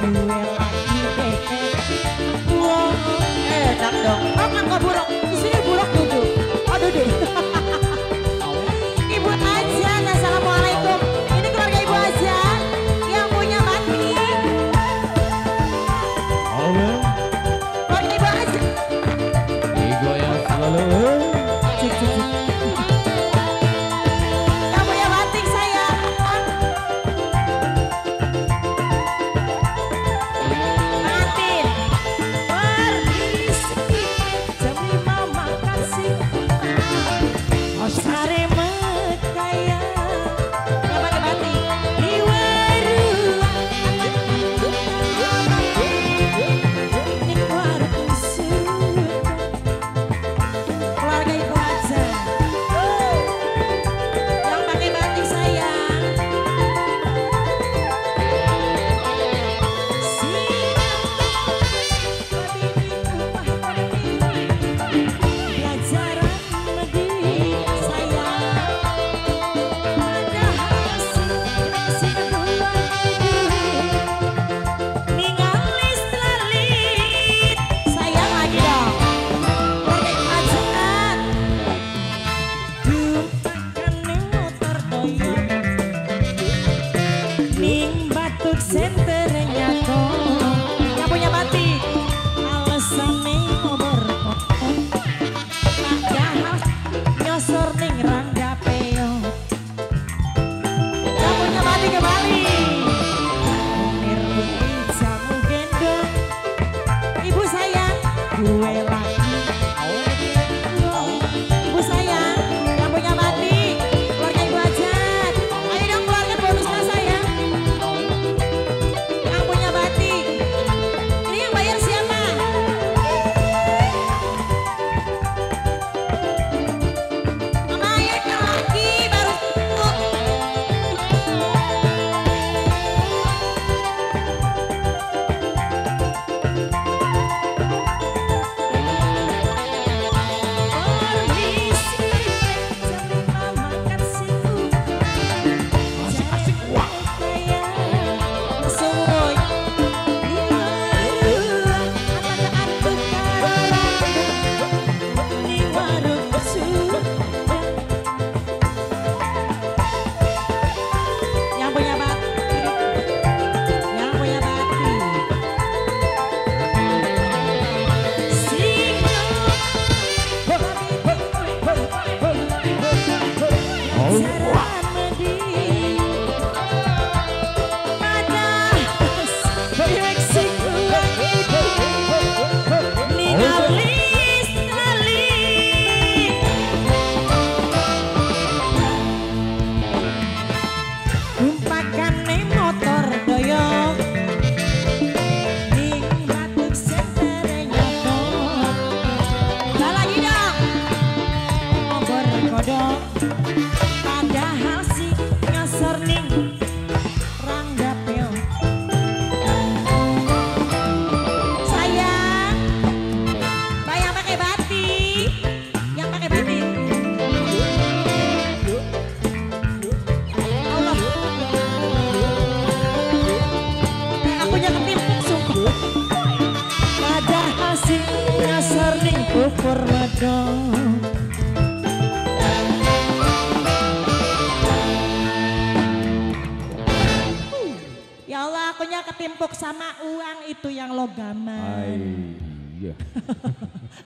gue lagi deh. Wow, enak dong. Oh ngangkat buruk, di sini buruk duduk. Oh duduk. Ibu Azan, assalamualaikum. Ini keluarga Ibu Azan yang punya batik. Keluarga Ibu Azan. Ego yang selalu. Cik, cik, cik. Yang punya batik sayang. Mantin. Permisi, jam 5 makan siang. Sare Mekaya. Yang pakai batik. Di warung. Di warung suka. Keluarga Ibu Azan yang pakai batik sayang. Pelajaran medit sayang. Padahal si kedua ningali selalit sayang lagi dong. Keluarga Ibu Azan dumpakane motor doyong ning batuk sentere nyakong. Yang punya batik alesane ngober kokong padahal nyosor ning rangga peong. Yang punya batik kembali Munir putih jamu gendong. Ibu sayang gue lagi. Ibu sayang yang punya batik keluarga Ibu Azan. Ayo dong keluarga bonusnya sayang. Yang punya batik. Ini yang bayar siapa? Mama ayo lagi baru tutup. Permisi, jam 5 makan siang. Asik-asik wah. Suruh di warung anak-anak karang di warung suka. Yang punya batik, yang punya batik. Singo pelajaran medit. Umpakane motor doyong ning batuk sentere nyokong. Lah lagi dong obor kodok padahal si nyosor ning rangga peong. Sayang bayang pakai batik, yang pakai batik. Allah, akunya ketimpuk sungguh. Padahal si nyasar ning ukur medong. Ya Allah, akunya ketimpuk sama uang itu yang logaman. Iya.